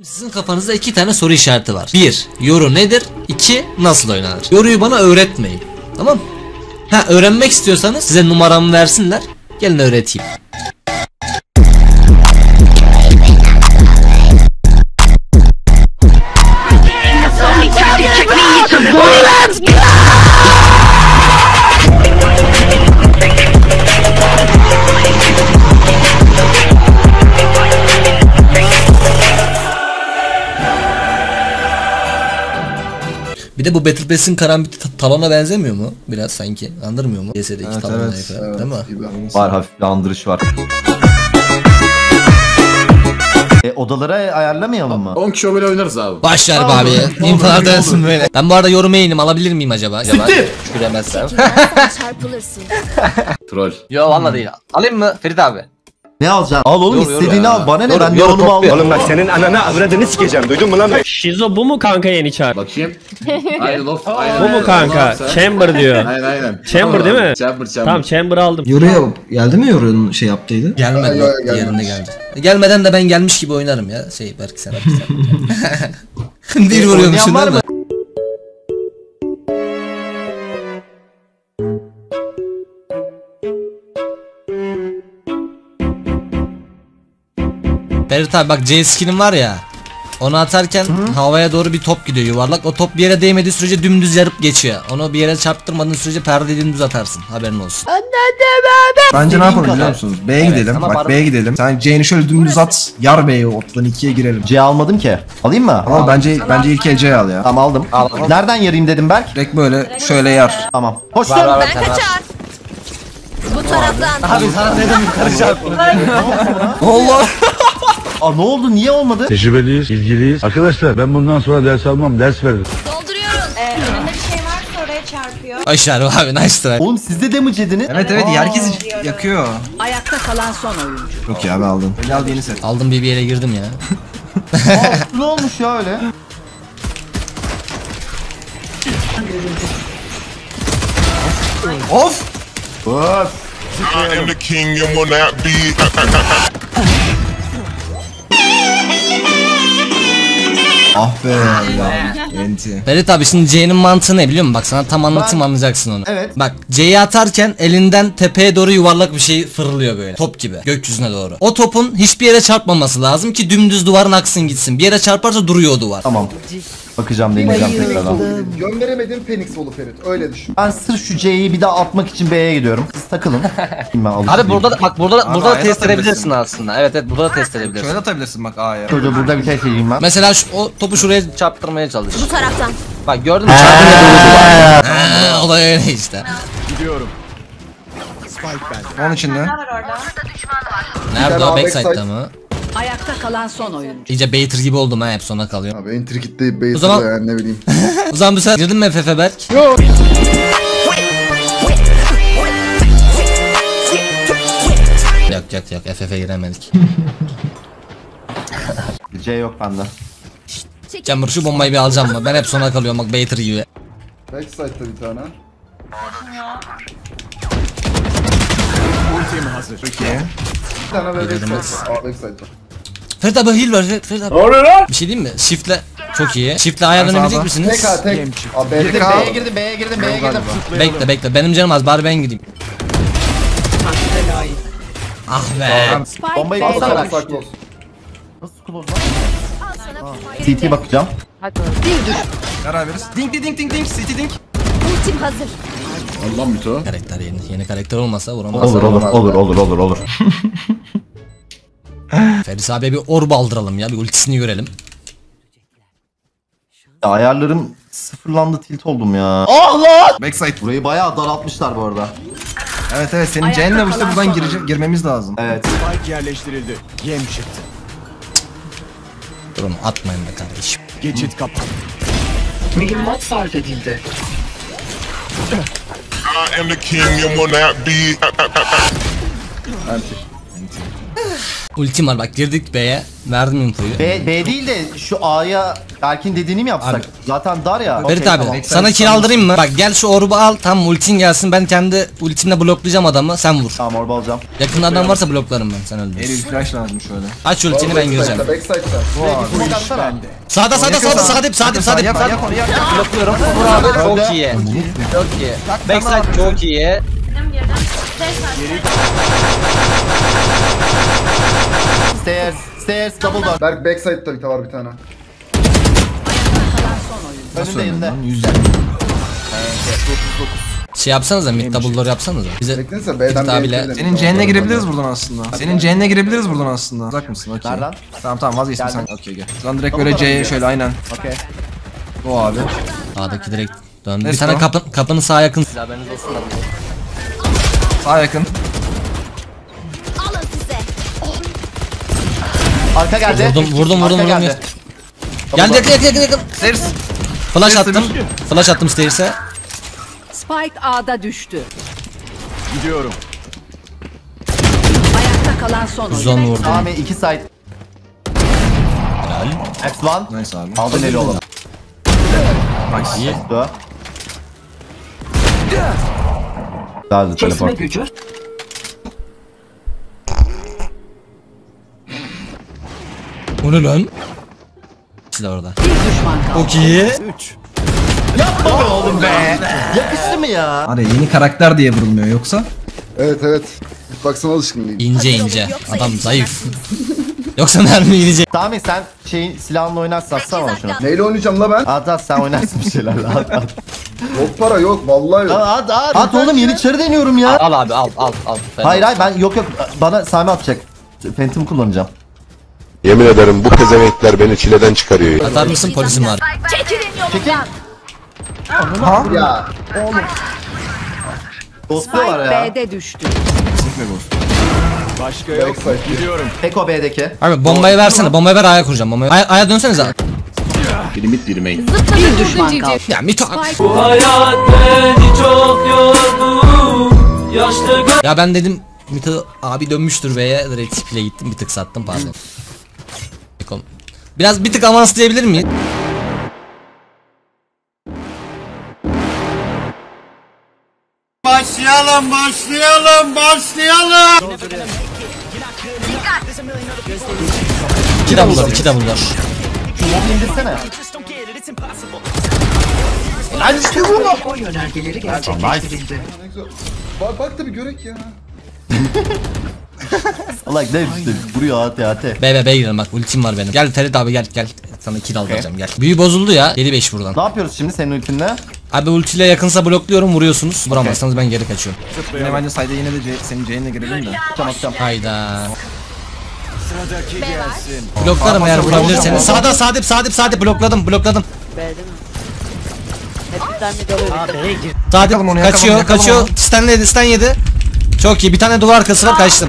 Sizin kafanızda iki tane soru işareti var. 1. Yoru nedir? 2. Nasıl oynanır? Yoruyu bana öğretmeyin. Tamam mı? Öğrenmek istiyorsanız size numaramı versinler. Gelin öğreteyim. Bir de bu Battle Pass'in karambit talona benzemiyor mu? Biraz sanki. Andırmıyor mu? CS'deki evet, talona evet. falan, değil mi? Var, hafif bir andırış var. Odalara ayarlamayalım mı? 10 kişi böyle oynarız abi. Başlar abi. İnfolar dönsün böyle. Ben bu arada yorum yayınım alabilir miyim acaba? Siktir! Şüküremezsem. Çarpılırsın. Troll. Yo vallahi değil. Alayım mı Ferit abi? Ne alacaksın? Al oğlum, Yor, istediğini yor al. Bana ne? Yor, Ben yor, yorumu topluyor. aldım. Oğlum bak senin ananı avradını sikeceğim, duydun mu lan? Şizo bu mu kanka yeni çağır? Bakayım. Aynen of. Bu mu kanka? Chamber diyor. Aynen. Chamber değil mi? Chamber. Tamam Chamber aldım. Yoruya geldi mi Yoru'nun şey yaptıydı? Gelmedi. Gelmemiş. Yerinde geldi. Gelmeden de ben gelmiş gibi oynarım ya. Belki sen bir vuruyormuşsun Oynayan var değil mi? Ferit abi bak C skill'in var ya. Onu atarken havaya doğru bir top gidiyor yuvarlak. O top bir yere değmediği sürece dümdüz yarıp geçiyor. Onu bir yere çarptırmadığın sürece perdeyi dümdüz atarsın. Haberin olsun. Bence ne yapalım biliyor musunuz? B'ye gidelim. ama Bak pardon. B'ye gidelim. Sen Jane'i şöyle dümdüz at. Yar B'ye ortadan 2'ye girelim. C almadım ki. Alayım mı? Ama bence ilk el C al ya. Tamam aldım. Nereden yarayım dedim Berk? Direkt böyle şöyle yar. Tamam. Koştum. Ben kaçar. Bu taraftan. Abi sana dedim yukarı çarptın. Allah. Aa, ne oldu? Niye olmadı? Tecrübeliyiz, ilgiliyiz. Arkadaşlar ben bundan sonra ders almam, ders veririm. Dolduruyoruz. Önünde bir şey varsa oraya çarpıyor. Aşağı abi nice try. Oğlum siz de damage yediniz. Evet herkes yakıyor. Ayakta kalan son oyuncu. Çok iyi abi aldın. Öyle al yeni set. Aldım bir yere girdim ya. Ne olmuş ya öyle? Of! Öf. I am the king and will not be. Ah be. Enti. Ferit abi şimdi C'nin mantığı ne biliyor musun? Bak sana tam anlatayım anlayacaksın onu. Evet. Bak C'yi atarken elinden tepeye doğru yuvarlak bir şey fırlıyor böyle. Top gibi gökyüzüne doğru. O topun hiçbir yere çarpmaması lazım ki dümdüz duvarın aksın gitsin. Bir yere çarparsa duruyor o duvar. Tamam. Bakacağım, deneyeceğim tekrardan. Gönderemedim Phoenix Wall'u Ferit, öyle düşün. Ben sırf şu C'yi bir daha atmak için B'ye gidiyorum. Siz takılın. Ben Abi burada da bak burada Abi, burada da aynen test edebilirsin atabilirsin. aslında. Evet burada da test edebilirsin. Şöyle atabilirsin bak A'ya. Şöyle burada bir test edeyim ben. Mesela o topu şuraya çarptırmaya çalış. Bu taraftan. Bak gördün mü? Çarpınca doğru duvar. Olay öyle işte. Onun içinde. Ne var orada? Nerede o backside. backside'da mı? Ayakta kalan son oyuncu. İyice baiter gibi oldum ha hep sona kalıyor. Abi enter gitti base'de zaman- yani ne bileyim. O zaman bu sefer girdin mi FF Berk? Yok FF'e giremedik. C yok bende. Cemur şu bombayı bir alacağım mı? Ben hep sona kalıyorum bak baiter gibi. Backside'da bir tane. Bir tane ve backside. Aa backside'da. Ferit abi heal var Ferit abi. Bir şey diyeyim mi? Shift'le çok iyi. Shift'le ayarlanabilecek misiniz? Tek ha tek. Abi B'de B'ye girdim. Bekle benim canım az bari ben gideyim. Ah be. Bombayı Sağ basarak. sağ close. Nasıl close lan? CT bakacağım. Karar veririz. Ding ding ding ding. City ding. Ultim hazır. Allah mito. Karakter yeni karakter olmasa vuramaz. Olur. Feris abiye bir orb aldıralım ya bir ultisini görelim. Ya, ayarlarım sıfırlandı, tilt oldum ya. Backside. Burayı bayağı daraltmışlar bu arada. Evet senin Ayakta Jane'le kalan işte buradan son girmemiz lazım. Evet. Spike yerleştirildi. Yem çıktı. Durun atmayın be kardeşim. Geçit kapan. I am the king and will not be. Ultim var bak, girdik B'ye. Verdim infoyu. B değil de şu A'ya Berk'in dediğini mi yapsak? Abi. Zaten dar ya. Ferit Okey, abi tamam. sana kill aldırayım mı? Bak gel şu orbu al, tam ultin gelsin, ben kendi ultimle bloklayacağım adamı, sen vur. Tamam orba alacağım. Yakın adam varsa bloklarım ben, sen öldür. Eril flash lazım şöyle. Aç ultini, ben gireceğim. Backside'da. Smoke atsana. Sağda Sağda blokluyorum. Vur abi, çok iyi. Çok iyi. Backside çok iyi. Benim girdim. Stairs double door. Berk backside'da bir var bir tane. Önünde elinde. Şey yapsanıza, mid double door yapsanıza. Bize Beklenirse B'den Ferit abiyle B'ye Senin C'ne girebiliriz buradan aslında. Senin C'ne girebiliriz buradan aslında. Uzak mısın? Okey. Ver lan. Tamam vazgeçtim sen. Geldim. Okey gel. Lan direkt böyle C'ye şöyle aynen. Okey. O abi. sağdaki direkt döndü. Bir Let's tane go. kapının sağa yakın. Sağ yakın. Alın size. Arka geldi. Vurdum. Arka geldi. Geldi yakın. Stairs. Flash attım. Flash attım stairs'e. Spike A'da düştü. Gidiyorum. Ayakta kalan son oyuncu. Zon vurdum. Tamam 2 side. X1. Nice abi. Aldın eli oğlum. Nice. Dur. Güzeldi teleport. O ne lan? İkisi de orada. Bir düşman kaldı. Çok iyi. Yapma be oğlum be. Yakıştı mı ya? Hadi yeni karakter diye vurulmuyor yoksa. Evet. Baksana alışkın değil. İnce. Adam zayıf. Yoksa mermi gidecek. Sami sen şeyin silahınla oynarsın, atsana bana şunu. Neyle oynayacağım la ben? At sen oynarsın bir şeylerle at. Yok para yok vallahi yok. At oğlum, Yeniçeri deniyorum ya. Al abi al. Hayır ben yok bana Sami atacak. Phantom kullanacağım. Yemin ederim bu pezevenkler beni çileden çıkarıyor ya. Atar mısın, polisim var. Çekilin yolumdan. Ya. Ghost'luyorlar Spike ya. B'de düştü. Başka yok. Backside. Gidiyorum. Tek o B'deki. Abi bombayı versene, bombayı ver, A'ya kuracağım bombayı. A'ya dönsenize. Biri mid biri main. Bir düşman kaldı. Ya Mito. Spike Ya ben dedim Mito abi dönmüştür B'ye, direkt skill'e gittim, bir tık sattım, pardon. Biraz bir tık avans diyebilir miyim? Başlayalım. İki double door. İndirsene. Bak da bir görek ya. Allah ne işte vuruyor at. B girelim bak, ultim var benim. Gel Ferit abi gel. Sana kill aldıracağım gel. Büyü bozuldu ya. 7-5 buradan. Ne yapıyoruz şimdi senin ultinle? Abi ultiyle yakınsa blokluyorum, vuruyorsunuz. Vuramazsanız ben geri kaçıyorum. Yine bence sayda yine de senin C'ne girelim de. Atacağım. Hayda. Sıradaki gelsin. Bloklarım eğer vurabilirseniz. Sağda blokladım. Sadip Yakalım onu, kaçıyor. Stan yedi. Çok iyi. Bir tane duvar arkası var, kaçtım.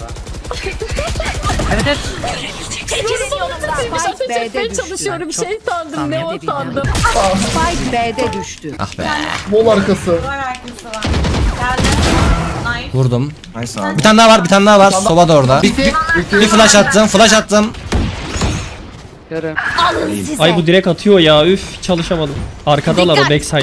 Çekilin yolumdan. Spike B'de düştü. çalışıyorum, şey sandım, ne o sandım. Spike B'de düştü. Ah be. Bol arkası. Var arkası var. Geldi. Nice. Vurdum. Nice abi. Bir tane daha var. Sova da orada. Bir flash attım. Alın size. Ay bu direkt atıyor ya, üf çalışamadım. Arkadalar o backside.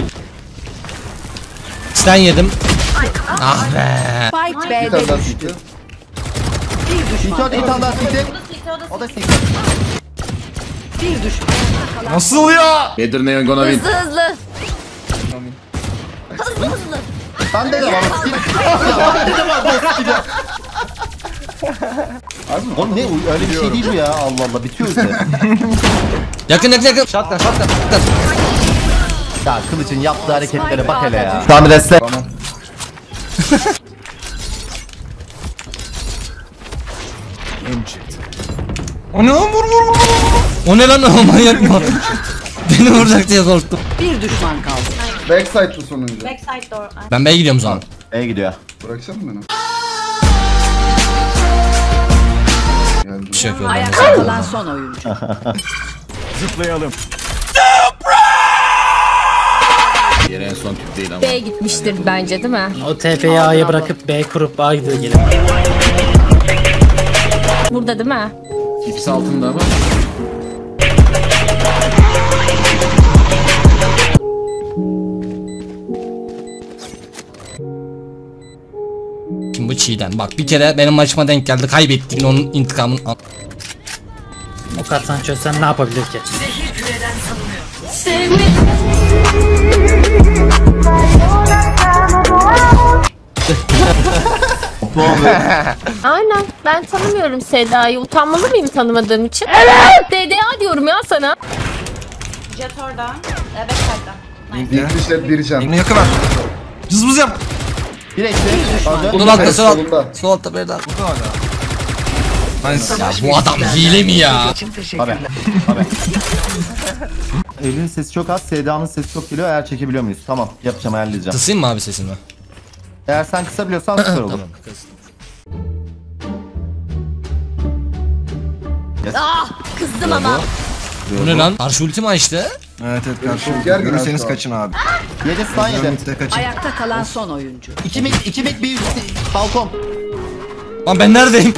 Stan yedim. Ah be. Spike Bir tane B'de daha düştü. sikti. Bir düşman. Bir tane daha sikti. O da O da sikti. Bir düşman. Nasıl ya? Better never gonna win. hızlı. Hızlı. Ben de var. Oğlum ne öyle bir şey değil bu ya, Allah bitiyor işte. Yakın. Shotgun. Ya Kılıç'ın yaptığı hareketlere bak hele ya. Tamam destek. O ne lan vur. O ne lan, o manyak mı? Beni vuracak diye korktum. Bir düşman kaldı. Backside bu sonuncu. Backside door. Ben B'ye gidiyorum o zaman. Gidiyor. Bırakacak mısın beni? Geldim. Bir şey yok yolda. Ayakta kalan son oyuncu. Zıplayalım. Yere en son tip değil ama. B gitmiştir bence, değil mi? O TP'yi A'ya bırakıp B kurup A gidiyor gelin. Burada değil mi? İkisi altında ama. Kim bu Çiğdem? Bak bir kere benim maçıma denk geldi. Kaybettin onun intikamını al. O kadar sen çözsen ne yapabilir ki? Aynen. Ben tanımıyorum Seda'yı. Utanmalı mıyım tanımadığım için? Evet. DDA diyorum ya sana. Jet orada. Backside'da. Bir işte bir can. Yine yakı ver. Cız bız yap. Bir ekle. Bunu bak da sol solunda. sol altta bir daha. Bu da hala. Nice. Ya bu adam hile mi ya? Abi. Eylül'ün sesi çok az, Seda'nın sesi çok geliyor. Eğer çekebiliyor muyuz? Tamam, yapacağım, ayarlayacağım. Kısayım mı abi sesimi? Eğer sen kısabiliyorsan süper olur. Tamam kız. Ah kızdım ama. Bu ne lan? Karşı ulti mi açtı? Evet karşı. gergin Görürseniz abi. kaçın abi. 7 stun yedi. Görmütte kaçın. Ayakta kalan son oyuncu. 2 mid bir balkon. Lan ben neredeyim?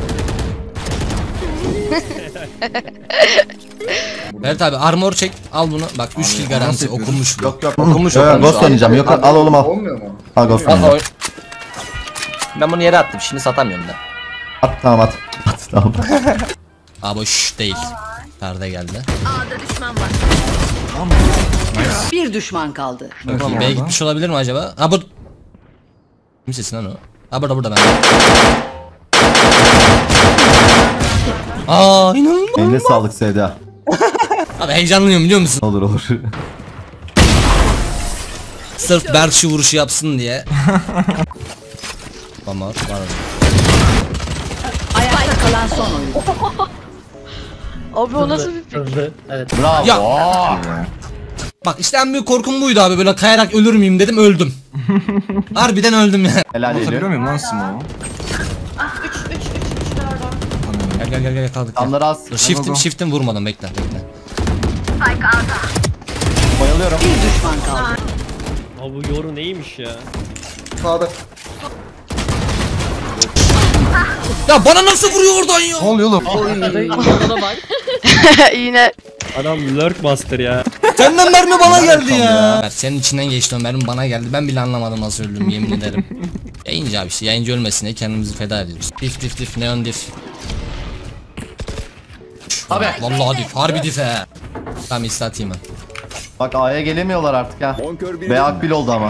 Evet abi armor çek al bunu. Bak 3 kill garanti okunmuş bu. Yok Okunmuş Ghost oynayacağım. Yok al oğlum al. Olmuyor mu? Al Ghost Al, oynayacağım. Ben bunu yere attım şimdi satamıyorum da. At tamam at. At tamam. Aa boş değil. Perde geldi. A'da düşman var. Bir düşman kaldı. Bakayım B'ye gitmiş olabilir mi acaba? Ha bu... Kimsesin lan o? Ha burada ben. Aa inanılmaz. Eline sağlık Seda. Abi heyecanlıyım biliyor musun? Olur olur. Sırf Berk şu vuruşu yapsın diye. Tamam var. Ayakta kalan son oyuncu. Abi o nasıl bir Evet. Bravo. Ya. Bak işte en büyük korkum buydu abi böyle kayarak ölür müyüm dedim öldüm. Harbiden öldüm ya. Helal Atabiliyor Eylül. muyum lan Simo? 3 orada. Gel kaldık. Canları az. Dur shift'im vurmadan bekle. Bayılıyorum. Bir düşman kaldı. Abi bu yoru neymiş ya? Sağda. Ya bana nasıl vuruyor oradan ya? Ne oluyor oğlum? Yine. Adam lurk master ya. Senden mermi bana geldi ya. Senin içinden geçti o mermi bana geldi. Ben bile anlamadım nasıl öldüm yemin ederim. Yayıncı abi işte yayıncı ölmesin diye kendimizi feda ediyoruz. Dif neon dif. Abi. Vallahi dif harbi dif he. Tamam istatayım ben. Bak A'ya gelemiyorlar artık ha. B akbil oldu ama.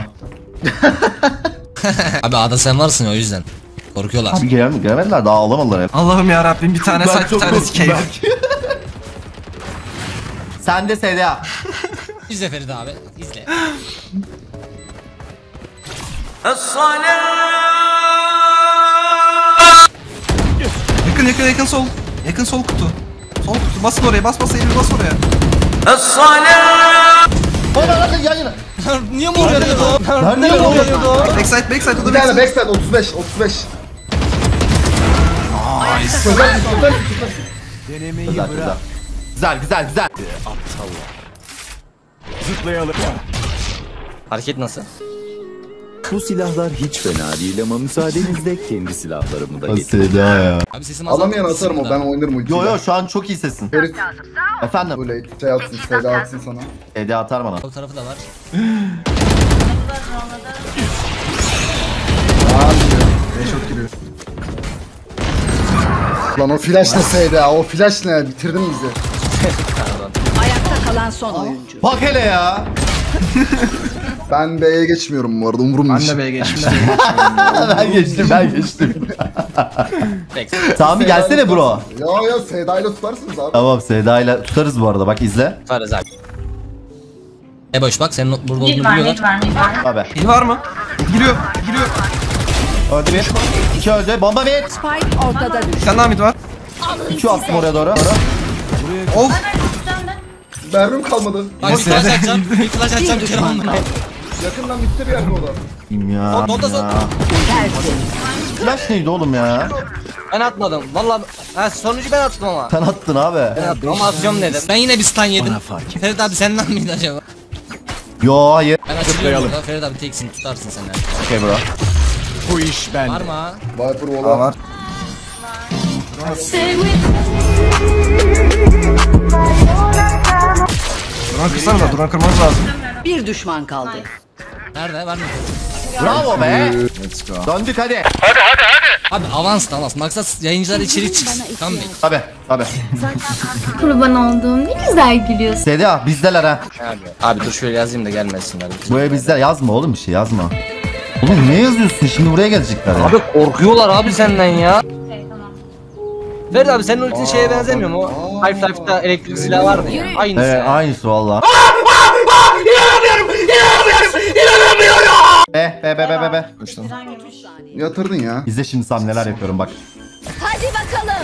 Abi A'da sen varsın ya o yüzden. Korkuyorlar. Abi gelemediler daha alamadılar hep. Allah'ım ya Rabbim bir tane saç bir tane sikeyim. Sen de Seda. İzle Feride abi izle. Yakın sol. Yakın sol kutu. Sol kutu basın oraya bas Eylül bas oraya. Bana yan yana. Niye mi oluyordu o? Nerede oluyordu? Backside o da Bir tane backside 35. Denemeyi Güzel bırak. güzel. Zıplayalım. Hareket nasıl? Bu silahlar hiç fena değil ama müsaadenizle kendi silahlarımı da Seda ya. Abi sesim azaldı. Alamayan atarım o, ben oynarım ultiyle. Yo şu an çok iyi sesin. Ferit Efendim. böyle şey atsın, Seda atsın sana. Seda atar bana. O tarafı da var. Çok giriyor. Lan o flash ne Seda? O flash ne? Bitirdin bizi. Ayakta kalan son oyuncu. Bak hele ya. Ben B'ye geçmiyorum bu arada, umurum Ben değil. de B'ye geçtim. ben geçtim. Sami gelsene bro. Ya Seda ile tutarsınız abi. Tamam Seda ile tutarız bu arada bak izle. Varız abi. Boş bak senin burada olduğunu biliyorlar. Abi. İyi var mı? Giriyor. Öldü bir. 2 öldü. Bomba bir. Spike ortada düştü. Bir tane daha mid var. 2 attım oraya doğru. Of. Mermim kalmadı. Bak bir flash atacağım. Bir flash atacağım. Bir kere Düşman olmadı. kaldı. Yakından bitti bir yer bu da. Ya. Solda sol. Flash neydi oğlum ya? Ben atmadım. Vallahi sonucu ben attım ama. Sen attın abi. Ben attım ama atacağım dedim. Ben yine bir stun yedim. Ferit abi senden miydi acaba? Yo hayır. Ben açılıyorum burada. Ferit abi teksin tutarsın sen. Okey bro. Bu iş bende. Var mı ha? Viper Aa Wall'a. var. Duran kırsana da, Duran kırmanız lazım. Bir düşman kaldı. Nerede? Var mı? Bravo be. Let's go. Döndük hadi. Abi avans da avans. Maksat yayıncılar içerik çıksın. Tamam mı? Tabi tabi. Kurban olduğum ne güzel gülüyorsun. Seda bizdeler ha. Abi dur şöyle yazayım da gelmesinler. Bu ev bizde, yazma oğlum bir şey yazma. Oğlum ne yazıyorsun şimdi, buraya gelecekler ya. Abi korkuyorlar abi senden ya. Ferdi abi senin ultin şeye benzemiyor mu? Half-Life'da elektrik silahı vardı ya. Aynısı. Evet aynısı valla. Be. Yatırdın ya. İzle şimdi Sam neler yapıyorum bak. Hadi bakalım.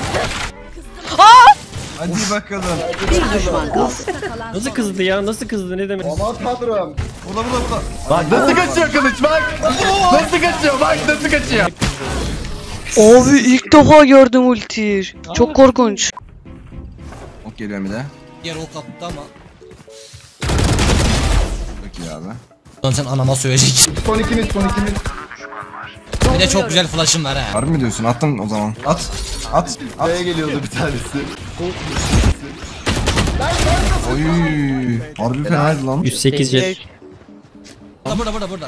Hadi bakalım. Bir düşman kaldı. Nasıl kızdı ya? Nasıl kızdı? Ne demek? Aman tanrım. Ula. Bak nasıl kaçıyor kılıç bak. Nasıl kaçıyor bak, nasıl kaçıyor. Abi ilk defa gördüm ulti. Çok korkunç. Ok geliyor bir de. Yer o kapta ama. Çok iyi abi. Lan sen anama söyleyecek. Son 2 mid. Bir de çok güzel flash'ım var ha. Harbi mi diyorsun? Attım o zaman. At. Buraya geliyordu bir tanesi. Oy. Harbi fenaydı lan. 108 jet. Burada.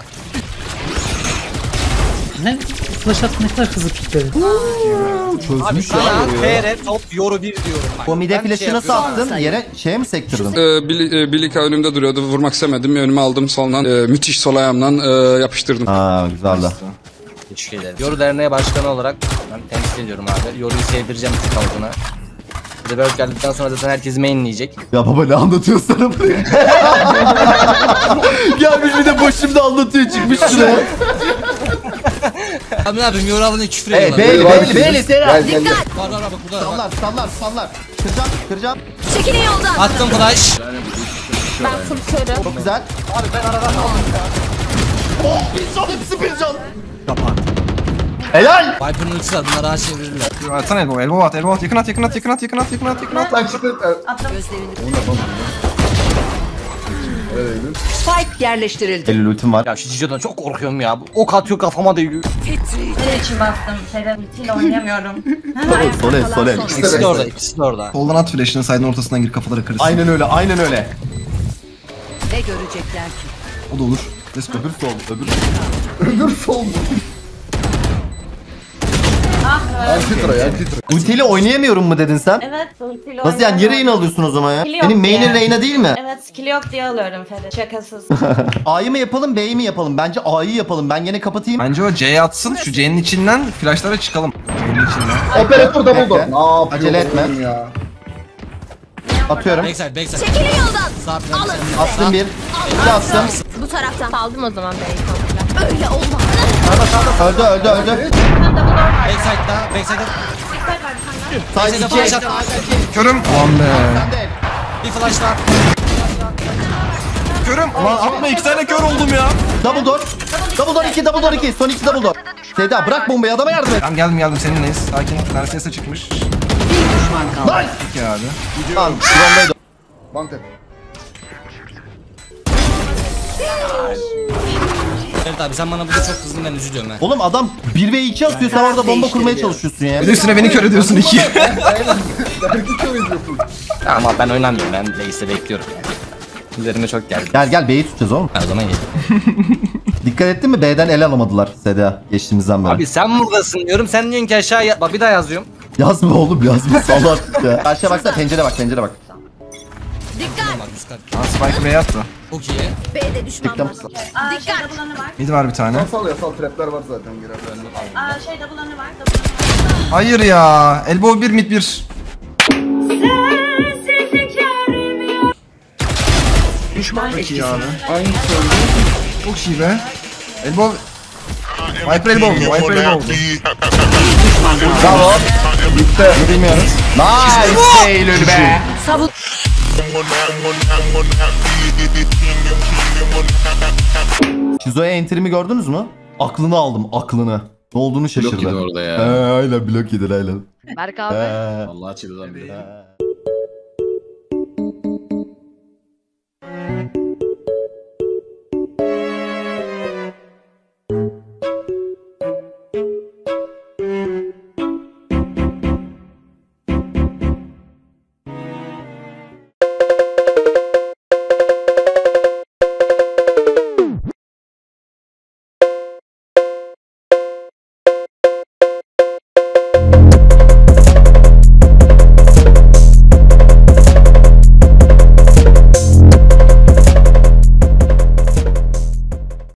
Ne? Flash at ne kadar hızlı pikledi. Çözmüş ya. TR top yoru 1 diyorum. Bak, O mide ben flash'ı şey nasıl yapıyorum. attın? Yere şeye mi sektirdin? Bilika önümde duruyordu. Vurmak istemedim. Önüme aldım soldan. Müthiş sol ayağımdan yapıştırdım. Aa güzeldi. Teşekkür ederim. Yoru Derneği Başkanı olarak ben temsil ediyorum abi. Yoru'yu sevdireceğim Türk halkına. Bir de böyle geldikten sonra zaten herkes mainleyecek. Ya baba ne anlatıyorsun sana buraya? Gelmiş bir de başımda anlatıyor, çıkmış şuraya. Abi ne yapayım, Yoru abone küfür Evet ediyorlar. Beyli Sera. Dikkat. Var bak burada. Sallar. Kıracağım. Çekilin yoldan. Attım flash. Ben full körüm. Çok güzel. Abi ben aradan aldım ya. Oh! Hepsi bir can. Kapat. Helal. Viper'ın ultisi var, bunları ağa çevirirler. Dur, atsana elbow at. Yakın at. Lan çıktı. Spike yerleştirildi. Elül ultim var. Ya şu Cico'dan çok korkuyorum ya. Ok atıyor kafama değiyor. için bastım. Ultiyle oynayamıyorum. Solel. İkisi de orada. Soldan at flash'ını, side'ın ortasından gir kafaları kırırsın. Aynen öyle. Ne görecekler ki? O da olur. Let's go. Öbür sol mu? Ultiyle oynayamıyorum mu dedin sen? Evet, ultiyle Nasıl yani, niye Reyna alıyorsun o zaman ya? Skill yok Benim main'in diye. Reyna değil mi? Evet, skill yok diye alıyorum Fede. Şakasız. A'yı mı yapalım, B'yi mi yapalım? Bence A'yı yapalım. Ben gene kapatayım. Bence o C'ye atsın. Şu C'nin içinden flash'lara çıkalım. C'nin içinden. Operatör double Bekle. door. Ne yapıyor Acele etme. oğlum ya? Atıyorum. Backside. Çekilin yoldan. Sağ plan. Alın. Attım bir. Bir attım. Bu taraftan. Saldım o zaman B'yi komple. Öyle olmaz. Öldü. Backside'da. Side 2. flash at. Körüm. Ulan be. Bir flash daha. Körüm. Ulan atma, 2 tane kör oldum ya. Double door 2. Son 2 double door. Seda bırak bombayı, adama yardım et. Tamam geldim seninleyiz. Sakin. Neredeyse çıkmış. Bir düşman kaldı. Peki abi. Tamam. Brondaydı. Mantep. Evet abi sen bana burada çok kızdın, ben üzülüyorum ha. Oğlum adam 1v2 atıyor, sen orada bomba kurmaya çalışıyorsun ya. Bir de üstüne beni kör ediyorsun 2. Belki çok izliyorsun. Ama ben oynamıyorum, ben Leys'te bekliyorum yani. Üzerime çok geldi. Gel B'yi tutacağız oğlum. O zaman iyi. Dikkat ettin mi? B'den el alamadılar Seda geçtiğimizden beri. Abi sen buradasın diyorum, sen diyorsun ki aşağıya. Bak bir daha yazıyorum. Yazma oğlum, yazma, sal artık ya. Aşağı baksana, pencere bak. Dikkat. Bak üst kat. Spike'ı B'ye attı. Çok iyi. B'de düşman Çıktım. var. Dikkat. Mid var bir tane. Sal trapler var zaten girer. Double'ları var. Hayır ya. Elbow 1 mid 1. Düşman Çok iyi etkisi. abi. Çok iyi be. Elbow. Viper elbow. Bravo. Bitti. Bilmiyoruz. Nice. Eylül be. Savun. Şizo'ya enterimi gördünüz mü? Aklını aldım, aklını. Ne olduğunu şaşırdı. Blok yedi orada ya. Aynen blok yedi aynen. Berk abi. Vallahi çiğdi lan biri.